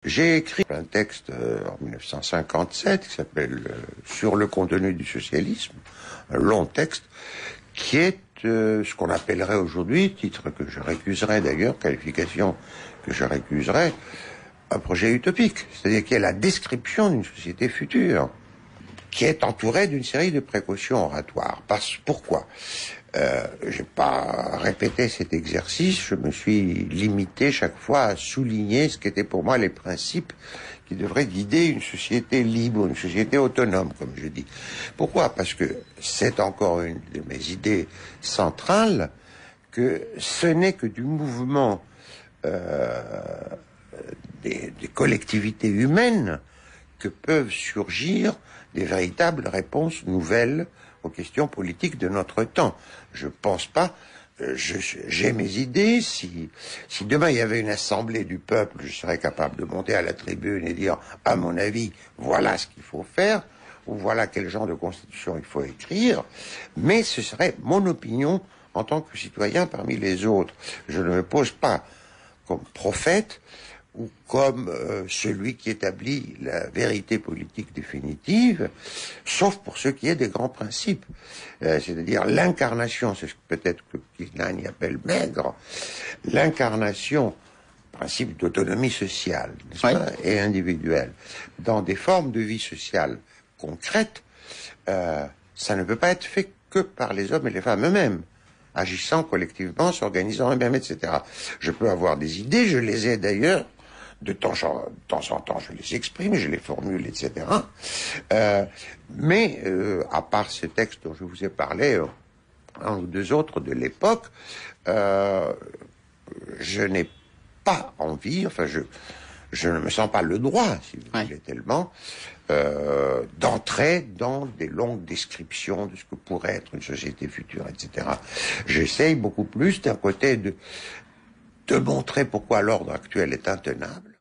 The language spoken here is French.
J'ai écrit un texte en 1957 qui s'appelle Sur le contenu du socialisme, un long texte qui est ce qu'on appellerait aujourd'hui, titre que je récuserais d'ailleurs, qualification que je récuserais, un projet utopique, c'est-à-dire qui est la description d'une société future, qui est entourée d'une série de précautions oratoires. Pourquoi j'ai pas répété cet exercice, je me suis limité chaque fois à souligner ce qu'étaient pour moi les principes qui devraient guider une société libre, une société autonome, comme je dis. Pourquoi? Parce que c'est encore une de mes idées centrales, que ce n'est que du mouvement des collectivités humaines que peuvent surgir des véritables réponses nouvelles aux questions politiques de notre temps. Je pense pas, j'ai mes idées, si demain il y avait une assemblée du peuple, je serais capable de monter à la tribune et dire, à mon avis, voilà ce qu'il faut faire, ou voilà quel genre de constitution il faut écrire, mais ce serait mon opinion en tant que citoyen parmi les autres. Je ne me pose pas comme prophète, ou comme celui qui établit la vérité politique définitive, sauf pour ce qui est des grands principes. C'est-à-dire l'incarnation, c'est ce que peut-être que Kinagne appelle maigre, l'incarnation, principe d'autonomie sociale, n'est-ce pas, et individuelle, dans des formes de vie sociale concrètes, ça ne peut pas être fait que par les hommes et les femmes eux-mêmes, agissant collectivement, s'organisant eux-mêmes, etc. Je peux avoir des idées, je les ai d'ailleurs, de temps en temps, je les exprime, je les formule, etc. Mais à part ce texte dont je vous ai parlé, un ou deux autres de l'époque, je n'ai pas envie, enfin je ne me sens pas le droit, si vous voulez tellement, d'entrer dans des longues descriptions de ce que pourrait être une société future, etc. J'essaye beaucoup plus d'un côté de montrer pourquoi l'ordre actuel est intenable,